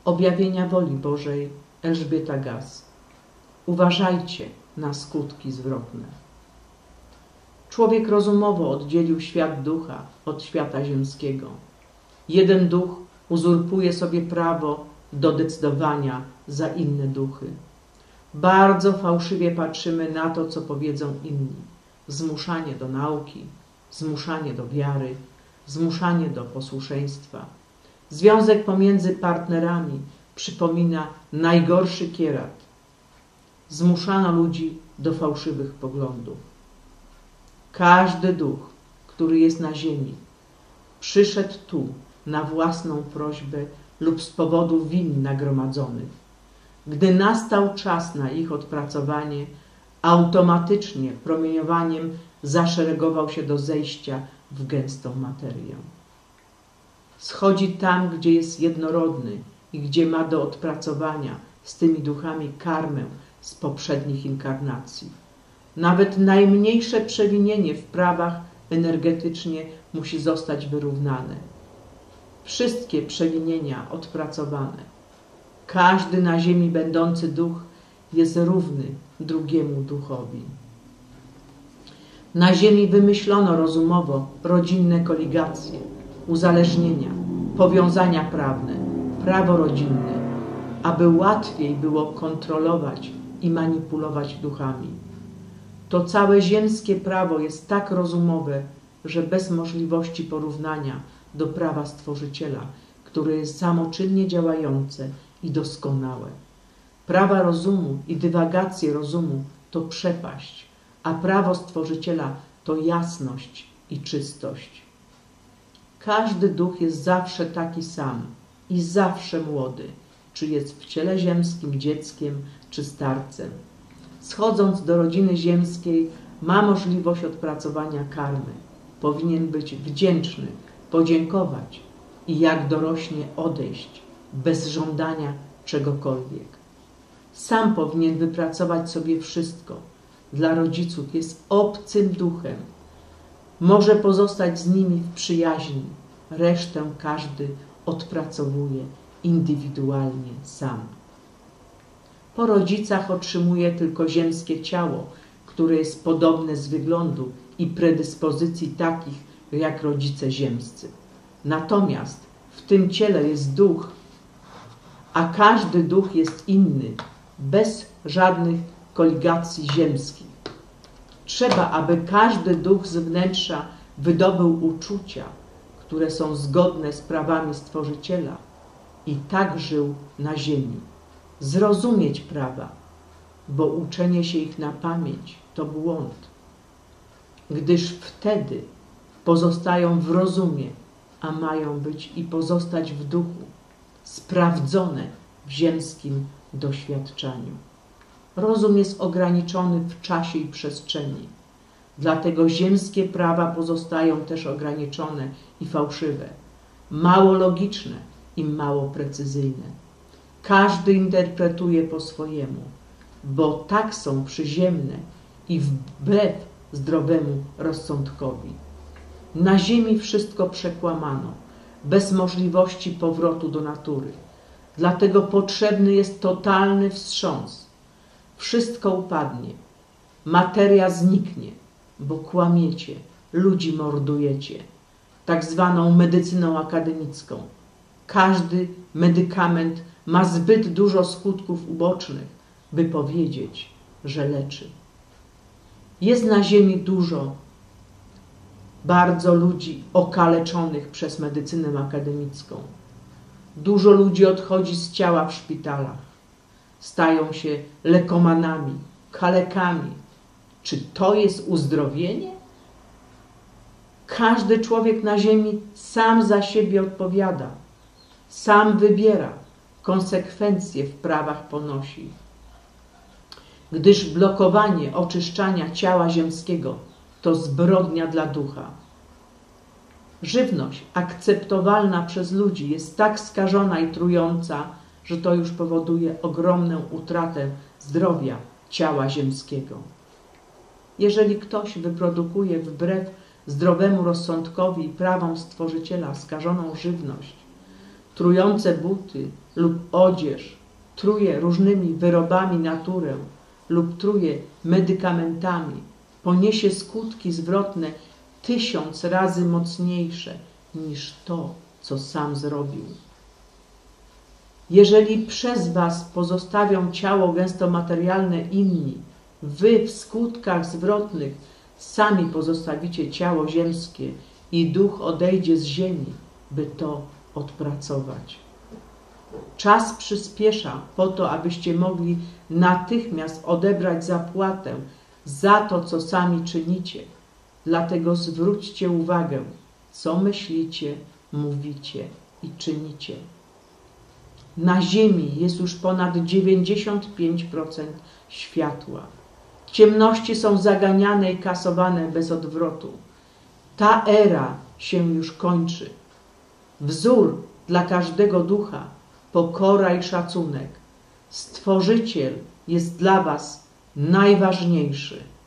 Objawienia woli Bożej, Elżbieta Gass. Uważajcie na skutki zwrotne. Człowiek rozumowo oddzielił świat ducha od świata ziemskiego. Jeden duch uzurpuje sobie prawo do decydowania za inne duchy. Bardzo fałszywie patrzymy na to, co powiedzą inni. Zmuszanie do nauki, zmuszanie do wiary, zmuszanie do posłuszeństwa. Związek pomiędzy partnerami przypomina najgorszy kierat. Zmuszano ludzi do fałszywych poglądów. Każdy duch, który jest na ziemi, przyszedł tu na własną prośbę lub z powodu win nagromadzonych. Gdy nastał czas na ich odpracowanie, automatycznie promieniowaniem zaszeregował się do zejścia w gęstą materię. Schodzi tam, gdzie jest jednorodny i gdzie ma do odpracowania z tymi duchami karmę z poprzednich inkarnacji. Nawet najmniejsze przewinienie w prawach energetycznie musi zostać wyrównane. Wszystkie przewinienia odpracowane. Każdy na ziemi będący duch jest równy drugiemu duchowi. Na ziemi wymyślono rozumowo rodzinne koligacje, uzależnienia, powiązania prawne, prawo rodzinne, aby łatwiej było kontrolować i manipulować duchami. To całe ziemskie prawo jest tak rozumowe, że bez możliwości porównania do prawa Stworzyciela, które jest samoczynnie działające i doskonałe. Prawa rozumu i dywagacje rozumu to przepaść, a prawo Stworzyciela to jasność i czystość. Każdy duch jest zawsze taki sam i zawsze młody, czy jest w ciele ziemskim dzieckiem, czy starcem. Schodząc do rodziny ziemskiej, ma możliwość odpracowania karmy. Powinien być wdzięczny, podziękować i jak dorośnie odejść, bez żądania czegokolwiek. Sam powinien wypracować sobie wszystko. Dla rodziców jest obcym duchem. Może pozostać z nimi w przyjaźni. Resztę każdy odpracowuje indywidualnie sam. Po rodzicach otrzymuje tylko ziemskie ciało, które jest podobne z wyglądu i predyspozycji takich jak rodzice ziemscy. Natomiast w tym ciele jest duch, a każdy duch jest inny, bez żadnych koligacji ziemskich. Trzeba, aby każdy duch z wnętrza wydobył uczucia, które są zgodne z prawami Stworzyciela i tak żył na ziemi. Zrozumieć prawa, bo uczenie się ich na pamięć to błąd, gdyż wtedy pozostają w rozumie, a mają być i pozostać w duchu, sprawdzone w ziemskim doświadczaniu. Rozum jest ograniczony w czasie i przestrzeni, dlatego ziemskie prawa pozostają też ograniczone i fałszywe, mało logiczne i mało precyzyjne. Każdy interpretuje po swojemu, bo tak są przyziemne i wbrew zdrowemu rozsądkowi. Na ziemi wszystko przekłamano, bez możliwości powrotu do natury. Dlatego potrzebny jest totalny wstrząs. Wszystko upadnie, materia zniknie, bo kłamiecie, ludzi mordujecie, tak zwaną medycyną akademicką. Każdy medykament ma zbyt dużo skutków ubocznych, by powiedzieć, że leczy. Jest na ziemi bardzo ludzi okaleczonych przez medycynę akademicką. Dużo ludzi odchodzi z ciała w szpitalach. Stają się lekomanami, kalekami. Czy to jest uzdrowienie? Każdy człowiek na ziemi sam za siebie odpowiada. Sam wybiera, konsekwencje w prawach ponosi. Gdyż blokowanie oczyszczania ciała ziemskiego to zbrodnia dla ducha. Żywność akceptowalna przez ludzi jest tak skażona i trująca, że to już powoduje ogromną utratę zdrowia ciała ziemskiego. Jeżeli ktoś wyprodukuje wbrew zdrowemu rozsądkowi i prawom Stworzyciela skażoną żywność, trujące buty lub odzież, truje różnymi wyrobami naturę lub truje medykamentami, poniesie skutki zwrotne 1000 razy mocniejsze niż to, co sam zrobił. Jeżeli przez was pozostawią ciało gęstomaterialne inni, wy w skutkach zwrotnych sami pozostawicie ciało ziemskie i duch odejdzie z ziemi, by to odpracować. Czas przyspiesza po to, abyście mogli natychmiast odebrać zapłatę za to, co sami czynicie. Dlatego zwróćcie uwagę, co myślicie, mówicie i czynicie. Na ziemi jest już ponad 95% światła. Ciemności są zaganiane i kasowane bez odwrotu. Ta era się już kończy. Wzór dla każdego ducha, pokora i szacunek. Stworzyciel jest dla was najważniejszy.